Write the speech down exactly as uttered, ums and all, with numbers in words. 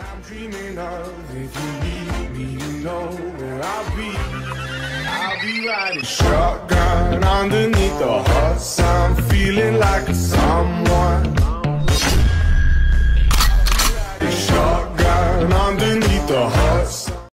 I'm dreaming of. If you need me, you know where I'll be. I'll be riding shotgun underneath the hot sun, feeling like a